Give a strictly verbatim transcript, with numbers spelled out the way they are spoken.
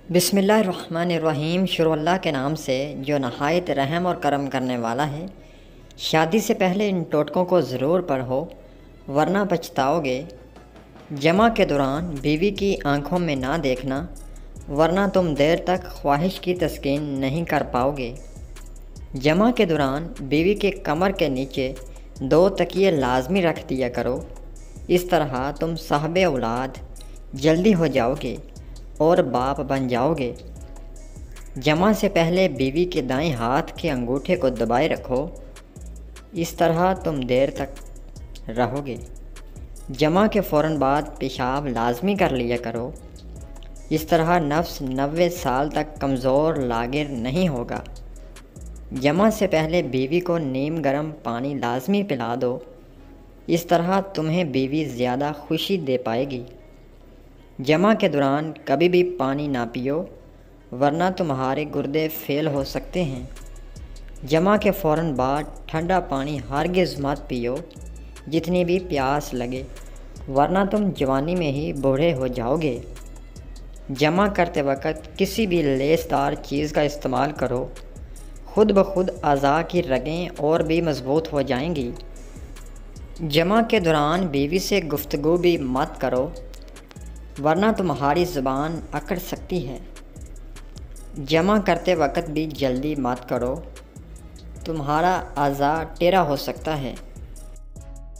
بسم اللہ الرحمن الرحیم۔ شروع اللہ کے نام سے جو نہایت رحم اور کرم کرنے والا ہے۔ شادی سے پہلے ان ٹوٹکوں کو ضرور پڑھو ورنہ پچھتاؤ گے۔ جمع کے دوران بیوی کی آنکھوں میں نہ دیکھنا ورنہ تم دیر تک خواہش کی تسکین نہیں کر پاؤ گے۔ جمع کے دوران بیوی کے کمر کے نیچے دو تکیے لازمی رکھ دیا کرو، اس طرح تم صاحب اولاد جلدی ہو جاؤ گے اور باپ بن جاؤ گے۔ جمع سے پہلے بیوی کے دائیں ہاتھ کے انگوٹھے کو دبائے رکھو، اس طرح تم دیر تک رہو گے۔ جمع کے فوراً بعد پیشاب لازمی کر لیا کرو، اس طرح نفس نوے سال تک کمزور لاغر نہیں ہوگا۔ جمع سے پہلے بیوی کو نیم گرم پانی لازمی پلا دو، اس طرح تمہیں بیوی زیادہ خوشی دے پائے گی۔ جمع کے دوران کبھی بھی پانی نہ پیو ورنہ تمہارے گردے فیل ہو سکتے ہیں۔ جمع کے فوراً بعد ٹھنڈا پانی ہرگز مت پیو جتنی بھی پیاس لگے، ورنہ تم جوانی میں ہی بوڑھے ہو جاؤ گے۔ جمع کرتے وقت کسی بھی لیس دار چیز کا استعمال کرو، خود بخود اعضاء کی رگیں اور بھی مضبوط ہو جائیں گی۔ جمع کے دوران بیوی سے گفتگو بھی مت کرو ورنہ تمہاری زبان اکڑ سکتی ہے۔ جمع کرتے وقت بھی جلدی مت کرو، تمہارا اعضاء ٹیڑھا ہو سکتا ہے۔